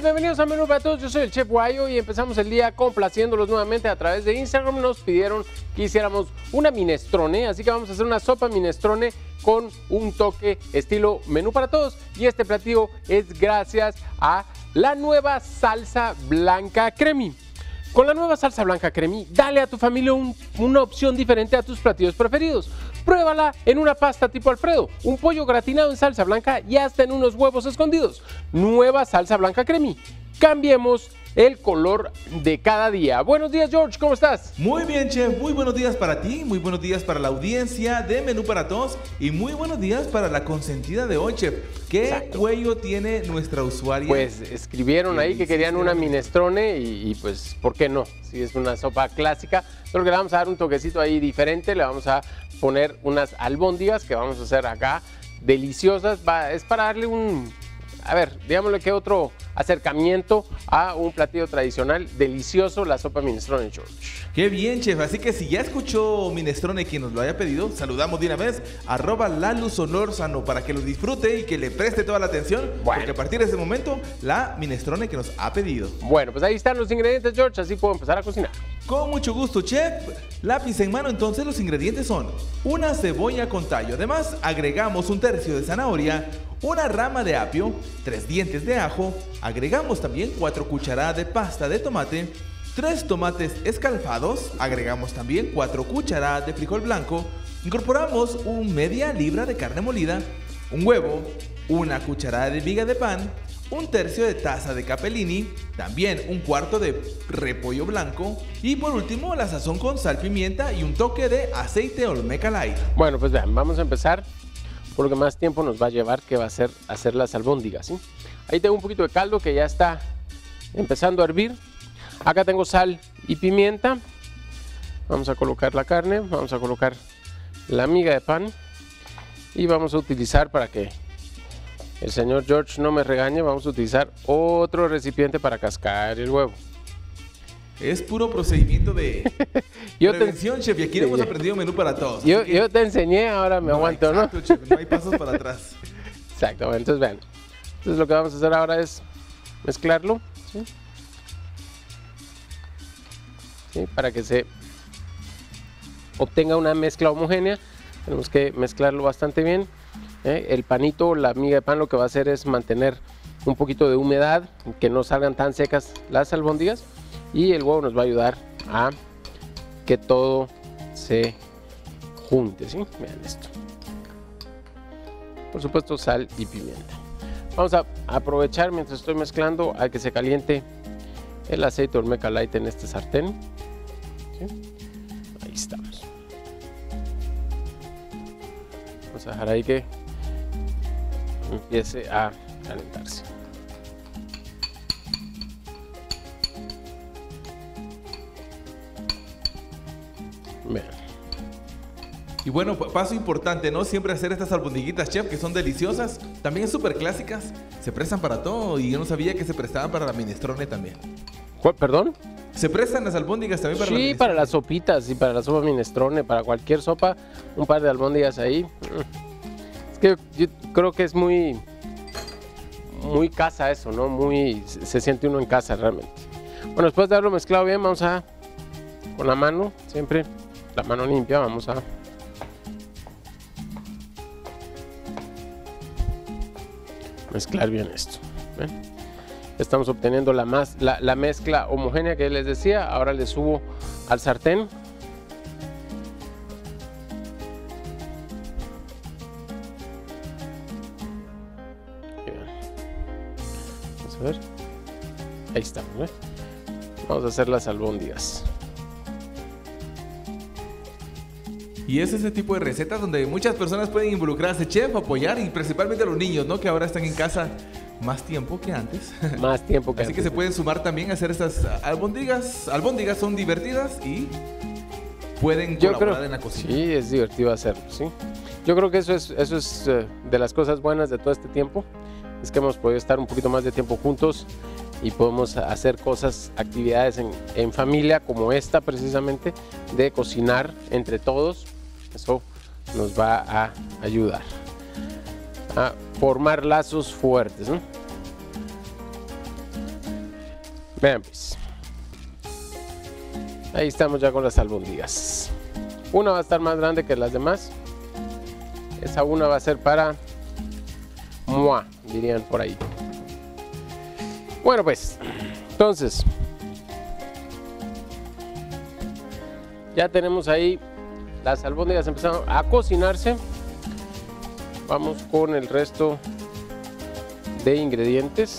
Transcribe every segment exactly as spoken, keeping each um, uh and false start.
Bienvenidos a Menú para Todos, yo soy el Chef Guayo y empezamos el día complaciéndolos nuevamente a través de Instagram. Nos pidieron que hiciéramos una minestrone, así que vamos a hacer una sopa minestrone con un toque estilo Menú para Todos. Y este platillo es gracias a la nueva salsa blanca cremi. Con la nueva salsa blanca cremi, dale a tu familia un, una opción diferente a tus platillos preferidos. Pruébala en una pasta tipo Alfredo, un pollo gratinado en salsa blanca y hasta en unos huevos escondidos. Nueva salsa blanca cremi. Cambiemos el color de cada día. Buenos días, George, ¿cómo estás? Muy bien, chef. Muy buenos días para ti, muy buenos días para la audiencia de Menú para Todos y muy buenos días para la consentida de hoy, chef. ¿Qué Exacto. cuello tiene nuestra usuaria? Pues escribieron ahí que querían una minestrone y, y pues, ¿por qué no? Si es una sopa clásica, solo que le vamos a dar un toquecito ahí diferente, le vamos a poner unas albóndigas que vamos a hacer acá, deliciosas. Va, es para darle un, a ver, digámosle que otro acercamiento a un platillo tradicional delicioso, la sopa minestrone, George. Qué bien, chef. Así que si ya escuchó minestrone quien nos lo haya pedido, saludamos de una vez arroba laluzolórzano para que lo disfrute y que le preste toda la atención, bueno. porque a partir de ese momento, la minestrone que nos ha pedido. Bueno, pues ahí están los ingredientes, George, así puedo empezar a cocinar. Con mucho gusto, chef. Lápiz en mano, entonces los ingredientes son una cebolla con tallo. Además, agregamos un tercio de zanahoria, una rama de apio, tres dientes de ajo, agregamos también cuatro cucharadas de pasta de tomate, tres tomates escalfados, agregamos también cuatro cucharadas de frijol blanco, incorporamos un media libra de carne molida, un huevo, una cucharada de miga de pan, un tercio de taza de capellini, también un cuarto de repollo blanco y por último la sazón con sal, pimienta y un toque de aceite Olmeca Light. Bueno, pues vean, vamos a empezar por lo que más tiempo nos va a llevar, que va a ser hacer las albóndigas, ¿sí? Ahí tengo un poquito de caldo que ya está empezando a hervir. Acá tengo sal y pimienta. Vamos a colocar la carne, vamos a colocar la miga de pan y vamos a utilizar, para que el señor George no me regañe, vamos a utilizar otro recipiente para cascar el huevo. Es puro procedimiento de yo prevención, te... chef, y aquí sí. hemos aprendido Menú para Todos. Yo, que... yo te enseñé, ahora me no, aguanto, exacto, ¿no? Chef, no hay pasos para atrás. Exactamente, entonces vean. Entonces lo que vamos a hacer ahora es mezclarlo, ¿sí? ¿Sí? Para que se obtenga una mezcla homogénea, tenemos que mezclarlo bastante bien. ¿eh? El panito, la miga de pan, lo que va a hacer es mantener un poquito de humedad, que no salgan tan secas las albóndigas. Y el huevo nos va a ayudar a que todo se junte, ¿sí? Vean esto. Por supuesto, sal y pimienta. Vamos a aprovechar mientras estoy mezclando a que se caliente el aceite Olmeca Light en este sartén. ¿Sí? Ahí estamos. Vamos a dejar ahí que empiece a calentarse. Vean. Y bueno, paso importante, ¿no? Siempre hacer estas albondiguitas, chef, que son deliciosas, también súper clásicas, se prestan para todo y yo no sabía que se prestaban para la minestrone también. ¿Cuál, perdón? ¿Se prestan las albóndigas también para sí, la minestrone? Sí, para las sopitas y para la sopa minestrone, para cualquier sopa, un par de albóndigas ahí. Es que yo creo que es muy, muy casa eso, ¿no? Muy, se siente uno en casa realmente. Bueno, después de haberlo mezclado bien, vamos a, con la mano, siempre, la mano limpia, vamos a mezclar bien esto. ¿Ven? Estamos obteniendo la, más, la, la mezcla homogénea que les decía. Ahora le subo al sartén. Vamos a ver. Ahí estamos. ¿eh? Vamos a hacer las albóndigas. Y es ese tipo de recetas donde muchas personas pueden involucrarse, chef, apoyar, y principalmente a los niños, ¿no? Que ahora están en casa más tiempo que antes. Más tiempo que Así antes. que se pueden sumar también a hacer estas albóndigas. Albóndigas son divertidas y pueden Yo colaborar creo, en la cocina. Sí, es divertido hacerlo, ¿sí? Yo creo que eso es, eso es uh, de las cosas buenas de todo este tiempo. Es que hemos podido estar un poquito más de tiempo juntos y podemos hacer cosas, actividades en, en familia, como esta precisamente, de cocinar entre todos. Eso nos va a ayudar a formar lazos fuertes, ¿no? Vean pues. Ahí estamos ya con las albóndigas. Una va a estar más grande que las demás. Esa una va a ser para moi, dirían por ahí. Bueno pues, entonces ya tenemos ahí las albóndigas empezando a cocinarse. Vamos con el resto de ingredientes.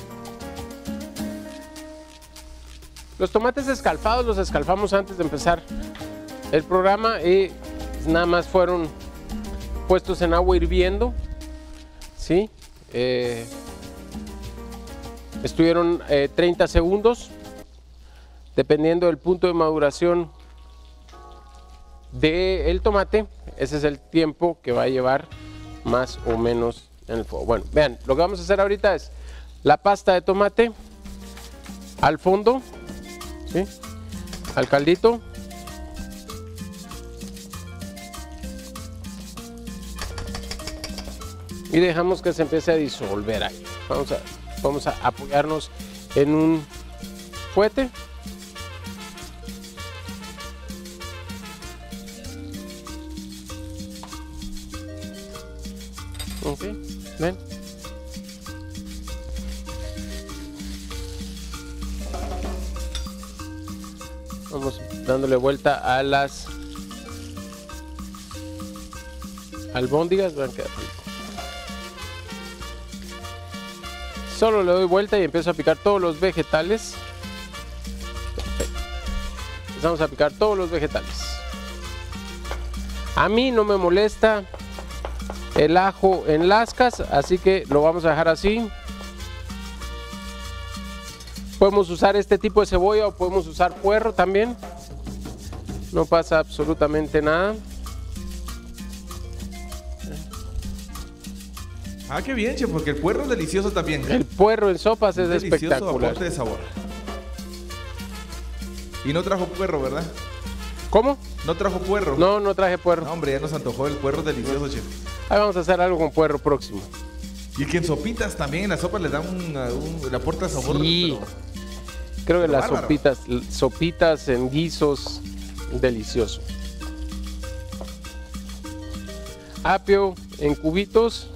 Los tomates escalfados los escalfamos antes de empezar el programa y nada más fueron puestos en agua hirviendo, ¿sí? Eh, estuvieron eh, treinta segundos, dependiendo del punto de maduración del tomate. Ese es el tiempo que va a llevar más o menos en el fuego. Bueno, vean, lo que vamos a hacer ahorita es la pasta de tomate al fondo, ¿sí? Al caldito. Y dejamos que se empiece a disolver ahí. Vamos a, vamos a apoyarnos en un fuete. Ok, ven. Vamos dándole vuelta a las albóndigas. Vean que solo le doy vuelta y empiezo a picar todos los vegetales. Perfecto. Empezamos a picar todos los vegetales. A mí no me molesta el ajo en lascas, así que lo vamos a dejar así. Podemos usar este tipo de cebolla o podemos usar puerro también. No pasa absolutamente nada. Ah, qué bien, chef, porque el puerro es delicioso también. El puerro en sopas es delicioso espectacular. Aporte de sabor. Y no trajo puerro, ¿verdad? ¿Cómo? No trajo puerro. No, no traje puerro. No, hombre, ya nos antojó el puerro delicioso, chef. Ahí vamos a hacer algo con puerro próximo. Y que en sopitas también, en la sopa le dan un, un le aporta sabor. Sí. Pero, creo que pero las bárbaro. sopitas, sopitas en guisos, delicioso. Apio en cubitos.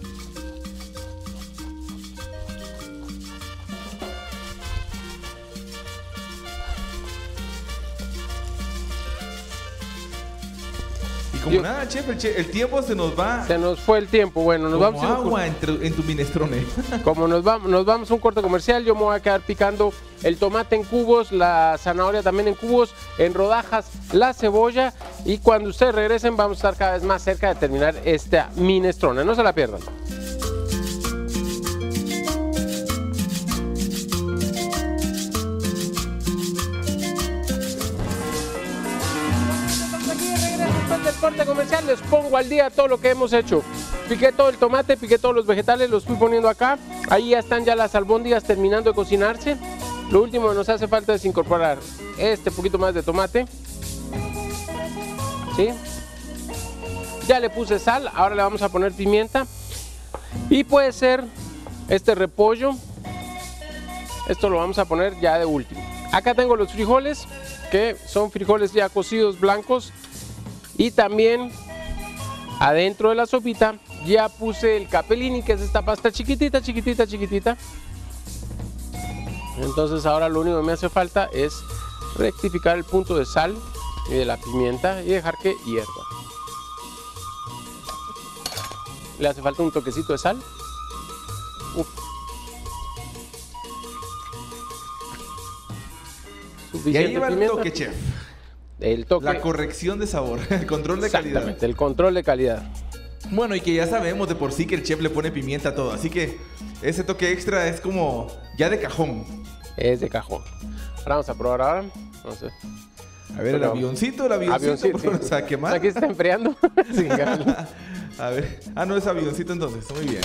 Como Yo, nada, chef, el, chef, el tiempo se nos va. Se nos fue el tiempo. Bueno, nos como vamos a agua en tu, en tu minestrone. Como nos vamos, nos vamos a un corte comercial, yo me voy a quedar picando el tomate en cubos, la zanahoria también en cubos, en rodajas, la cebolla. Y cuando ustedes regresen, vamos a estar cada vez más cerca de terminar esta minestrone. No se la pierdan. Corte comercial, les pongo al día todo lo que hemos hecho. Piqué todo el tomate, piqué todos los vegetales, los fui poniendo acá. Ahí ya están ya las albóndigas terminando de cocinarse. Lo último que nos hace falta es incorporar este poquito más de tomate. ¿Sí? Ya le puse sal, ahora le vamos a poner pimienta. Y puede ser este repollo. Esto lo vamos a poner ya de último. Acá tengo los frijoles, que son frijoles ya cocidos blancos. Y también adentro de la sopita ya puse el capellini, que es esta pasta chiquitita, chiquitita, chiquitita. Entonces ahora lo único que me hace falta es rectificar el punto de sal y de la pimienta y dejar que hierva. Le hace falta un toquecito de sal. Uf. Suficiente y ahí va el toque, chef. El toque. La corrección de sabor, el control de calidad. Exactamente, el control de calidad. Bueno, y que ya sabemos de por sí que el chef le pone pimienta a todo, así que ese toque extra es como ya de cajón. Es de cajón. Ahora vamos a probar ahora. Vamos a ver, a ver el avioncito, el avioncito, avioncito por favor, sí. O sea, quemar. Aquí está enfriando. Sí, a ver, ah, no es avioncito entonces, muy bien.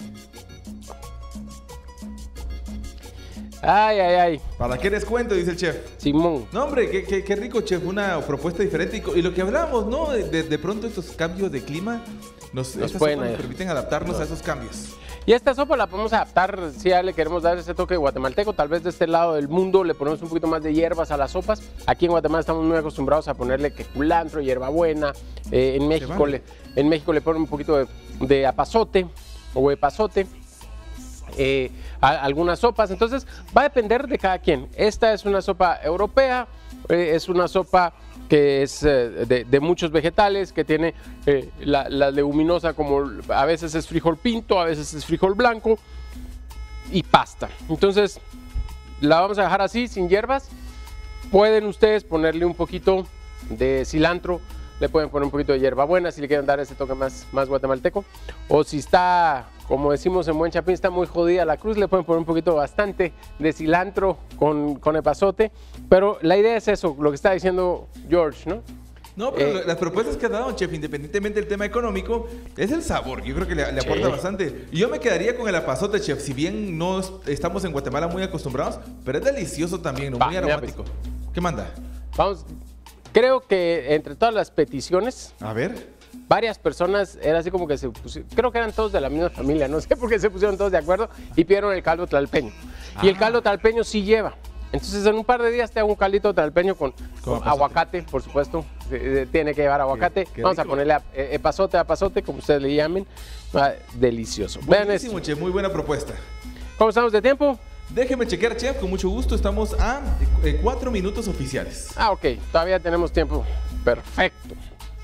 Ay, ay, ay. ¿Para qué les cuento? Dice el chef. Simón. No, hombre, qué, qué, qué rico, chef. Una propuesta diferente. Y, y lo que hablábamos, ¿no? De, de, de pronto estos cambios de clima nos, nos estas pueden sopas nos ayudar. permiten adaptarnos a esos cambios. Y esta sopa la podemos adaptar, si ya le queremos dar ese toque guatemalteco, tal vez de este lado del mundo le ponemos un poquito más de hierbas a las sopas. Aquí en Guatemala estamos muy acostumbrados a ponerle que culantro, hierbabuena. Eh, en, México vale. le, en México le ponen un poquito de, de apazote o epazote. Eh, a, algunas sopas, entonces va a depender de cada quien. Esta es una sopa europea, eh, es una sopa que es eh, de, de muchos vegetales, que tiene eh, la, la leguminosa, como a veces es frijol pinto, a veces es frijol blanco y pasta. Entonces la vamos a dejar así, sin hierbas. Pueden ustedes ponerle un poquito de cilantro, le pueden poner un poquito de hierbabuena si le quieren dar ese toque más, más guatemalteco, o si está, como decimos en buen chapín, está muy jodida la cruz, le pueden poner un poquito bastante de cilantro con, con epazote, pero la idea es eso, lo que está diciendo George, ¿no? No, pero Eh, las propuestas que ha dado, chef, independientemente del tema económico, es el sabor. Yo creo que le, le Sí. aporta bastante. Y yo me quedaría con el apazote, chef. Si bien no es- estamos en Guatemala muy acostumbrados, pero es delicioso también, ¿no? Va, Muy mira, aromático. ¿Qué manda? Vamos, creo que entre todas las peticiones, A ver. varias personas, era así como que se pusieron, creo que eran todos de la misma familia, no sé por qué se pusieron todos de acuerdo y pidieron el caldo tlalpeño. Y el Ah. caldo tlalpeño sí lleva. Entonces en un par de días te hago un caldito tlalpeño con, con apazote. aguacate, por supuesto. Eh, Tiene que llevar aguacate. Qué- qué Vamos a rico. ponerle a- eh, epazote, apazote, como ustedes le llamen. Ah, delicioso. Vean esto. Buenísimo, chef. Muy buena propuesta. ¿Cómo estamos de tiempo? Déjeme chequear, chef, con mucho gusto. Estamos a eh, cuatro minutos oficiales. Ah, ok. Todavía tenemos tiempo. Perfecto.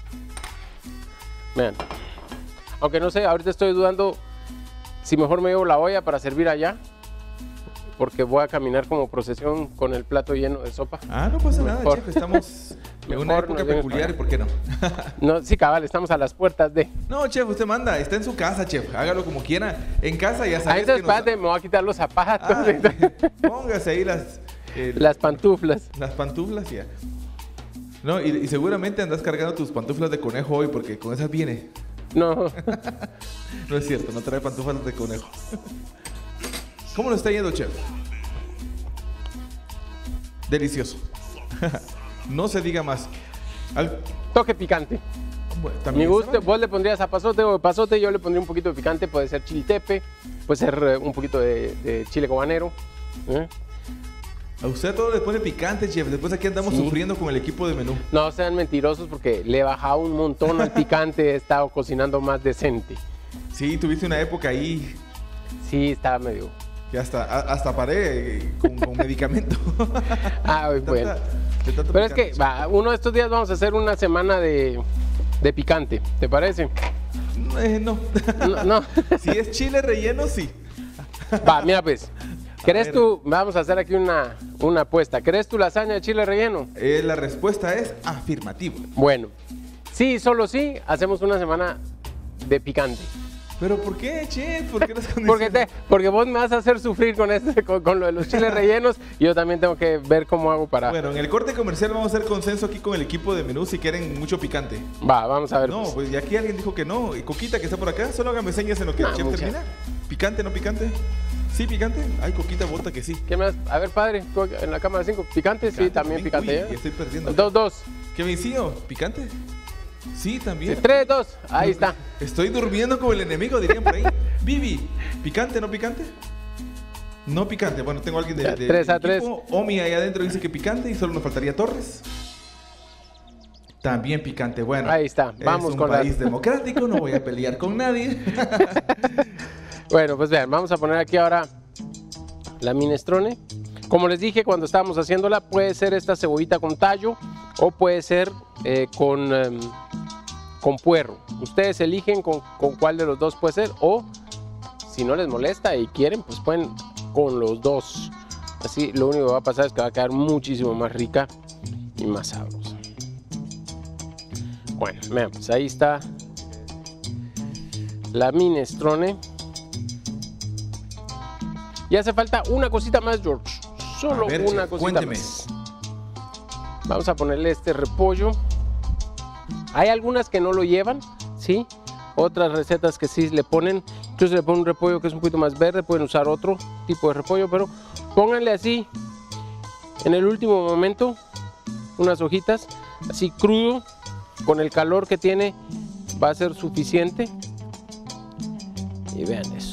Vean. Aunque no sé, ahorita estoy dudando si mejor me llevo la olla para servir allá. Porque voy a caminar como procesión con el plato lleno de sopa. Ah, no pasa nada, Mejor. chef. Estamos en una Mejor época nos vienes peculiar, para ¿y por qué no? No, sí, cabal, estamos a las puertas de. No, chef, usted manda. Está en su casa, chef. Hágalo como quiera. En casa ya Ahí sabes está, que nos- espérate, me voy a quitar los zapatos, Ah, póngase ahí las, eh, las pantuflas. las pantuflas y ya. No, y, y seguramente andas cargando tus pantuflas de conejo hoy porque con esas viene. No, No es cierto, no trae pantuflas de conejo. ¿Cómo lo está yendo, chef? Delicioso. No se diga más. Al- toque picante. bueno, Mi también gusto, está- vos le pondrías zapazote o pasote, yo le pondría un poquito de picante, puede ser chiltepe, puede ser eh, un poquito de, de chile cobanero. ¿eh? A usted todo le pone picante, chef. Después aquí andamos Sí. sufriendo con el equipo de menú. No sean mentirosos porque le he bajado un montón al picante, he estado cocinando más decente. Sí, tuviste una época ahí Sí, estaba medio. que hasta, a- hasta paré eh, con, con medicamento. Ah, De bueno. tanta- de tanto Pero es que picante, va, uno de estos días vamos a hacer una semana de, de picante, ¿te parece? chef. Eh, no. No, no. Si es chile relleno, sí. Va, mira pues. ¿Crees ver. tú? Vamos a hacer aquí una, una apuesta. ¿Crees tu lasaña de chile relleno? Eh, la respuesta es afirmativo. Bueno, sí, solo sí, hacemos una semana de picante. ¿Pero por qué, chef? ¿Por qué las condiciones? Porque, te, porque vos me vas a hacer sufrir con, este, con, con lo de los chiles rellenos y yo también tengo que ver cómo hago para... Bueno, en el corte comercial vamos a hacer consenso aquí con el equipo de menú si quieren mucho picante. Va, vamos a ver. No, pues. pues y aquí alguien dijo que no. Y Coquita, que está por acá, solo hágame señas en lo que No, el chef mucha. termina. ¿Picante, no picante? ¿Sí, picante? Ay, Coquita vota que sí. ¿Qué más? A ver, padre, tú en la cámara cinco, ¿picante? Sí, también picante. Uy, ¿eh? ya estoy perdiendo. Dos, dos. ¿Qué me hicieron? ¿Picante? Sí, también. Sí, tres, dos. Ahí está. Estoy durmiendo como el enemigo, dirían por ahí. Vivi, ¿picante, no picante? No picante. Bueno, tengo a alguien de, Ya, de tres a equipo. Omi ahí adentro dice que picante y solo nos faltaría Torres. También picante. Bueno, Ahí está. Vamos es un con la- país democrático, no voy a pelear con nadie. Bueno, pues vean, vamos a poner aquí ahora la minestrone. Como les dije cuando estábamos haciéndola, puede ser esta cebollita con tallo o puede ser eh, con, em, con puerro. Ustedes eligen con, con cuál de los dos puede ser o si no les molesta y quieren, pues pueden con los dos. Así lo único que va a pasar es que va a quedar muchísimo más rica y más sabrosa. Bueno, vean, pues ahí está la minestrone. Y hace falta una cosita más, George. Solo A ver, una chef, cosita cuénteme. más. Vamos a ponerle este repollo. Hay algunas que no lo llevan, ¿sí? Otras recetas que sí le ponen. Entonces le ponen un repollo que es un poquito más verde. Pueden usar otro tipo de repollo, pero pónganle así, en el último momento, unas hojitas, así crudo, con el calor que tiene. va a ser suficiente. Y vean eso.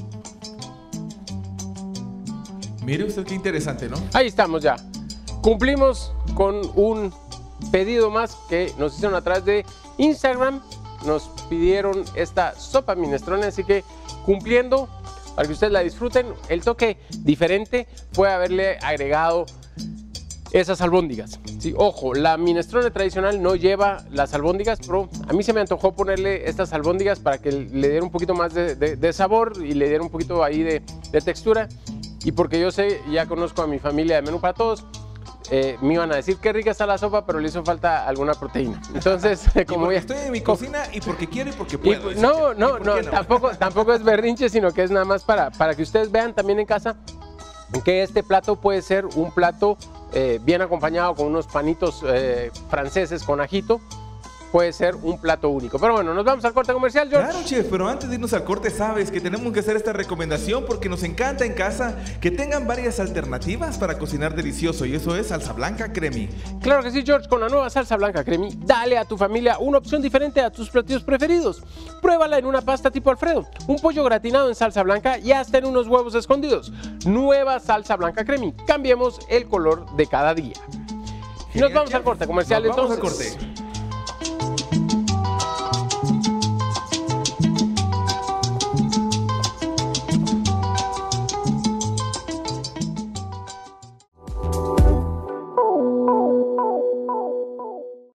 Mire usted qué interesante, ¿no? Ahí estamos ya. Cumplimos con un pedido más que nos hicieron a través de Instagram. Nos pidieron esta sopa minestrone, así que cumpliendo, para que ustedes la disfruten. El toque diferente fue haberle agregado esas albóndigas. Sí, ojo, la minestrone tradicional no lleva las albóndigas, pero a mí se me antojó ponerle estas albóndigas para que le diera un poquito más de, de, de sabor y le diera un poquito ahí de, de textura. Y porque yo sé, ya conozco a mi familia de Menú para Todos, eh, me iban a decir qué rica está la sopa, pero le hizo falta alguna proteína. Entonces, como ya estoy en mi cocina y porque quiero y porque puedo. Y, no, no, no, no, tampoco, tampoco es berrinche, sino que es nada más para, para que ustedes vean también en casa que este plato puede ser un plato eh, bien acompañado con unos panitos eh, franceses con ajito. Puede ser un plato único. Pero bueno, nos vamos al corte comercial, George. Claro, chef, pero antes de irnos al corte, sabes que tenemos que hacer esta recomendación porque nos encanta en casa que tengan varias alternativas para cocinar delicioso, y eso es salsa blanca cremi. Claro que sí, George, con la nueva salsa blanca cremi, dale a tu familia una opción diferente a tus platillos preferidos. Pruébala en una pasta tipo Alfredo, un pollo gratinado en salsa blanca y hasta en unos huevos escondidos. Nueva salsa blanca cremi. Cambiemos el color de cada día. Genial, Nos vamos chef. al corte comercial, Nos vamos entonces. al corte.